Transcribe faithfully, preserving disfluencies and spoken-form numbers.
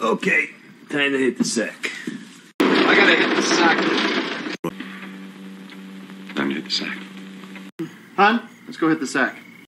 Okay, time to hit the sack. I gotta hit the sack. Time to hit the sack. Han, let's go hit the sack.